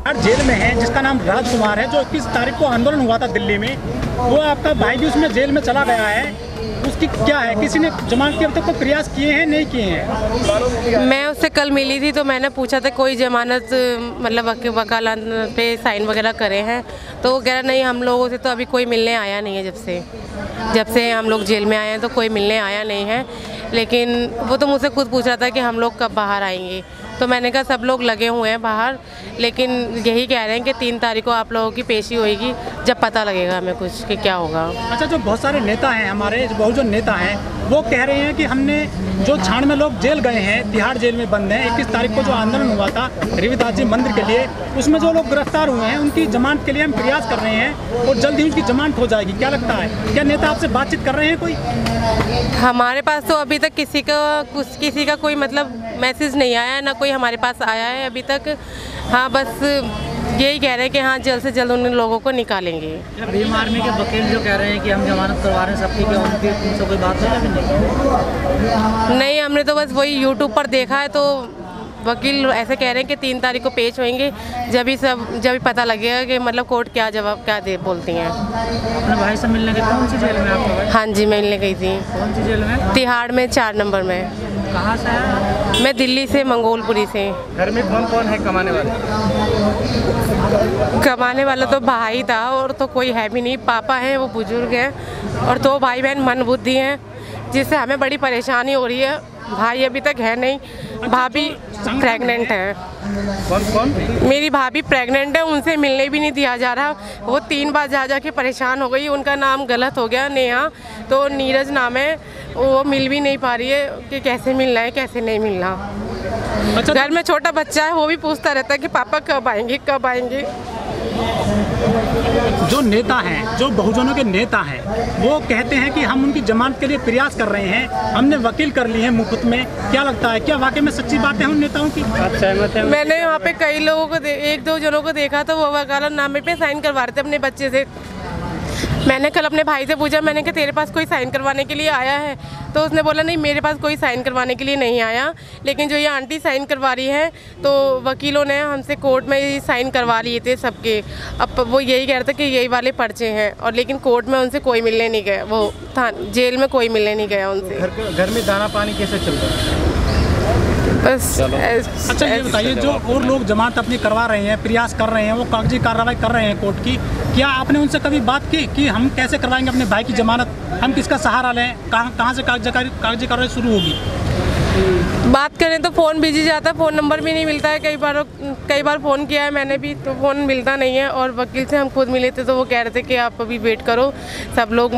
Tihar jail में है जिसका नाम राजकुमार है, जो 21 तारीख को आंदोलन हुआ था दिल्ली में, वो आपका भाई भी उसमें जेल में चला गया है। उसकी क्या है, किसी ने जमानत के अब तक को प्रयास किए हैं नहीं किए हैं? मैं उससे कल मिली थी तो मैंने पूछा था कोई जमानत मतलब वकालत पे साइन वगैरह करे हैं, तो वो कह रहा नहीं हम लोगों से तो अभी कोई मिलने आया नहीं है। जब से हम लोग जेल में आए हैं तो कोई मिलने आया नहीं है। लेकिन वो तो मुझसे खुद पूछ रहा था कि हम लोग कब बाहर आएंगे, तो मैंने कहा सब लोग लगे हुए हैं बाहर, लेकिन यही कह रहे हैं कि 3 तारीख को आप लोगों की पेशी होगी, जब पता लगेगा हमें कुछ कि क्या होगा। अच्छा, जो बहुत सारे नेता हैं हमारे, जो बहुजन नेता हैं, वो कह रहे हैं कि हमने जो छाण में लोग जेल गए हैं, तिहाड़ जेल में बंद हैं, 21 तारीख को जो आंदोलन हुआ था रविदास जी मंदिर के लिए, उसमें जो लोग गिरफ्तार हुए हैं उनकी जमानत के लिए हम प्रयास कर रहे हैं और जल्द ही उनकी जमानत हो जाएगी। क्या लगता है, क्या नेता आपसे बातचीत कर रहे हैं कोई? हमारे पास तो अभी तक किसी का कोई मतलब मैसेज नहीं आया है, ना कोई हमारे पास आया है अभी तक। हाँ, बस यही कह रहे हैं कि हाँ जल्द से जल्द उन लोगों को निकालेंगे। भीम आर्मी के वकील जो कह रहे हैं कि हम जमानत करवा रहे हैं सबकी, क्या उनसे कोई बात है या नहीं? नहीं, हमने तो बस वही यूट्यूब पर देखा है, तो वकील ऐसे कह रहे हैं कि 3 तारीख को पेश होंगे, जब ही पता लगेगा कि मतलब कोर्ट क्या जवाब बोलती हैं। अपने भाई से मिलने गए? कौन सी जेल में आपका भाई? हाँ जी, मिलने गई थी। कौन सी जेल में? तिहाड़ में 4 नंबर में। कहाँ से है? मैं दिल्ली से, मंगोलपुरी से। घर में कौन कौन है कमाने वाले? कमाने वाला तो भाई था और तो कोई है भी नहीं। पापा हैं, वो बुजुर्ग हैं, और 2 भाई बहन मंदबुद्धि हैं, जिससे हमें बड़ी परेशानी हो रही है। भाई अभी तक है नहीं, भाभी प्रेग्नेंट है। कौन? मेरी भाभी प्रेग्नेंट है, उनसे मिलने भी नहीं दिया जा रहा। वो 3 बार जा के परेशान हो गई, उनका नाम गलत हो गया, नेहा, तो नीरज नाम है। वो मिल भी नहीं पा रही है कि कैसे मिलना है कैसे नहीं मिलना। अच्छा, घर में छोटा बच्चा है, वो भी पूछता रहता है कि पापा कब आएंगे कब आएंगे। जो नेता हैं, जो बहुजनों के नेता हैं, वो कहते हैं कि हम उनकी जमानत के लिए प्रयास कर रहे हैं, हमने वकील कर लिए हैं मुफ्त में। क्या लगता है, क्या वाकई में सच्ची बात है उन नेताओं की? आप सहमत हैं? मैंने वहाँ पे कई लोगों को 1-2 जनों को देखा, तो वो वकालत नामे पे साइन करवा रहे थे अपने बच्चे से। मैंने कल अपने भाई से पूछा, मैंने कहा तेरे पास कोई साइन करवाने के लिए आया है? तो उसने बोला नहीं, मेरे पास कोई साइन करवाने के लिए नहीं आया, लेकिन जो ये आंटी साइन करवा रही हैं, तो वकीलों ने हमसे कोर्ट में ही साइन करवा लिए थे सबके। अब वो यही कह रहे थे कि यही वाले पर्चे हैं, और लेकिन कोर्ट में उनसे कोई मिलने नहीं गया, वो था जेल में कोई मिलने नहीं गया उनसे। घर में दाना पानी कैसे चल रहा है? बस। अच्छा, ये बताइए, जो और लोग जमानत अपनी करवा रहे हैं, प्रयास कर रहे हैं, वो कागजी कार्रवाई कर रहे हैं कोर्ट की, क्या आपने उनसे कभी बात की कि हम कैसे करवाएंगे अपने भाई की जमानत, हम किसका सहारा लें, कहाँ से कागजी कार्रवाई शुरू होगी? बात करें तो फ़ोन बिजी जाता है, फ़ोन नंबर भी नहीं मिलता है। कई बार फ़ोन किया है मैंने भी, तो फ़ोन मिलता नहीं है। और वकील से हम खुद मिले थे, तो वो कह रहे थे कि आप अभी वेट करो, सब लोग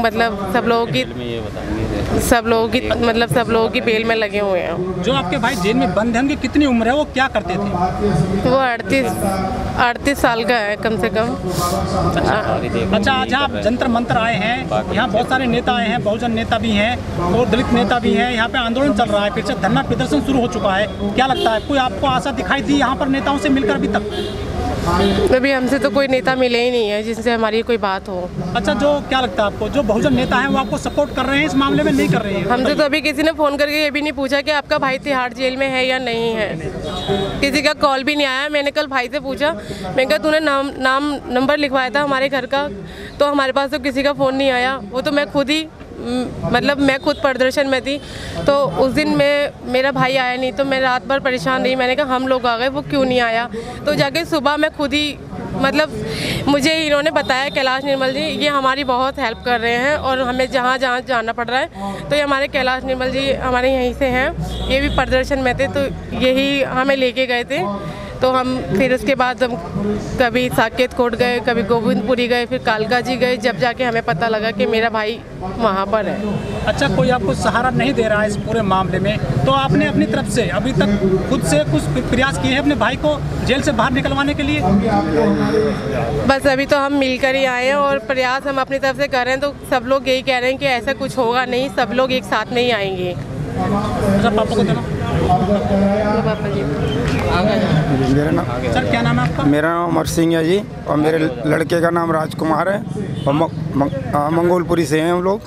की बेल में लगे हुए हैं। जो आपके भाई जेल में बंद हैं, उनकी कितनी उम्र है, वो क्या करते थे? वो 38 साल का है कम से कम। अच्छा, आज आप जंतर मंतर आए हैं, यहाँ बहुत सारे नेता आए हैं, बहुजन नेता भी हैं और दलित नेता भी हैं, यहाँ पे आंदोलन चल रहा है, फिर से धरना प्रदर्शन शुरू हो चुका है। क्या लगता है, कोई आपको आशा दिखाई दी यहाँ पर नेताओं से मिलकर अभी तक? अभी हमसे तो कोई नेता मिले ही नहीं है जिनसे हमारी कोई बात हो। अच्छा, जो क्या लगता है आपको, जो बहुजन नेता हैं वो आपको सपोर्ट कर रहे हैं इस मामले में, नहीं कर रहे हैं? हमसे तो अभी किसी ने फ़ोन करके ये भी नहीं पूछा कि आपका भाई तिहाड़ जेल में है या नहीं है। किसी का कॉल भी नहीं आया। मैंने कल भाई से पूछा, मैंने कहा तूने नाम नंबर लिखवाया था हमारे घर का, तो हमारे पास तो किसी का फ़ोन नहीं आया। वो तो मैं खुद प्रदर्शन में थी, तो उस दिन मेरा भाई आया नहीं, तो मैं रात भर परेशान रही। मैंने कहा हम लोग आ गए, वो क्यों नहीं आया? तो जाके सुबह मैं खुद ही मुझे इन्होंने बताया, कैलाश निर्मल जी, ये हमारी बहुत हेल्प कर रहे हैं, और हमें जहाँ जाना पड़ रहा है, तो ये हमारे कैलाश निर्मल जी हमारे यहीं से हैं, ये भी प्रदर्शन में थे, तो यही हमें लेके गए थे। तो हम फिर उसके बाद हम कभी साकेत कोट गए, कभी गोविंदपुरी गए, फिर कालका जी गए, जब जाके हमें पता लगा कि मेरा भाई वहाँ पर है। अच्छा, कोई आपको सहारा नहीं दे रहा है इस पूरे मामले में, तो आपने अपनी तरफ से अभी तक खुद से कुछ प्रयास किए हैं अपने भाई को जेल से बाहर निकलवाने के लिए? बस अभी तो हम मिलकर ही आए हैं, और प्रयास हम अपनी तरफ से कर रहे हैं, तो सब लोग यही कह रहे हैं कि ऐसा कुछ होगा नहीं, सब लोग एक साथ में ही आएंगे। अच्छा, पापा को देना। पापा जी, मेरा नाम सर, क्या नाम है आपका? मेरा नाम अमर सिंह है जी, और मेरे लड़के का नाम राजकुमार है, और मंगोलपुरी से हैं हम लोग।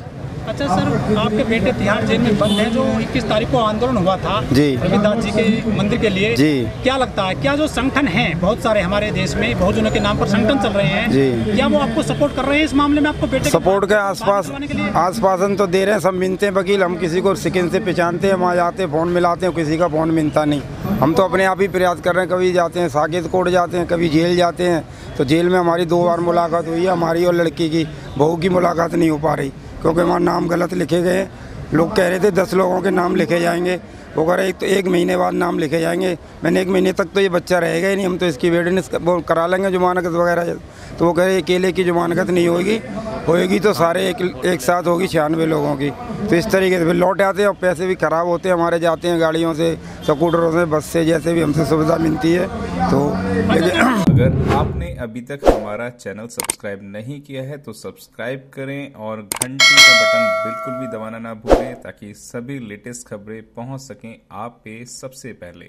अच्छा सर, आपके बेटे तिहाड़ जेल में बंद हैं, जो 21 तारीख को आंदोलन हुआ था जी रविदास जी के मंदिर के लिए जी। क्या लगता है, क्या जो संगठन हैं बहुत सारे हमारे देश में बहुजनों के नाम पर संगठन चल रहे हैं जी, क्या वो आपको सपोर्ट कर रहे हैं इस मामले में? आपको बेटे सपोर्ट के आसपासन तो दे रहे हैं, सब मिलते हैं वकील। हम किसी को सेकंड से पहचानते हैं, वहाँ जाते हैं, फ़ोन मिलाते हैं, किसी का फ़ोन मिलता नहीं। हम तो अपने आप ही प्रयास कर रहे हैं, कभी जाते हैं साकेत कोर्ट जाते हैं, कभी जेल जाते हैं। तो जेल में हमारी 2 बार मुलाकात हुई है, हमारी और लड़की की। बहू की मुलाकात नहीं हो पा रही क्योंकि वहाँ नाम गलत लिखे गए। लोग कह रहे थे 10 लोगों के नाम लिखे जाएंगे, वो कह रहे तो 1 महीने बाद नाम लिखे जाएंगे। मैंने 1 महीने तक तो ये बच्चा रहेगा ही नहीं, हम तो इसकी वेडनेस वो करा लेंगे जमानत वगैरह। तो वो कह रहे अकेले की जमानत नहीं होएगी तो सारे एक साथ होगी 96 लोगों की। तो इस तरीके से फिर लौट आते हैं और पैसे भी ख़राब होते हैं हमारे, जाते हैं गाड़ियों से, स्कूटरों से, बस से, जैसे भी हमसे सुविधा मिलती है। तो अगर आपने अभी तक हमारा चैनल सब्सक्राइब नहीं किया है तो सब्सक्राइब करें और घंटी का बटन बिल्कुल भी दबाना ना भूलें ताकि सभी लेटेस्ट खबरें पहुंच सकें आप पे सबसे पहले।